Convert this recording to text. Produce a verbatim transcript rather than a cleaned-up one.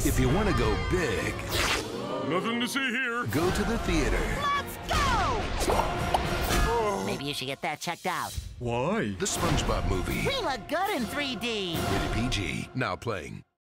this. If you want to go big, Nothing to see here. go to the theater. Let's go! Maybe you should get that checked out. Why? The SpongeBob movie. We look good in three D. Rated P G. Now playing.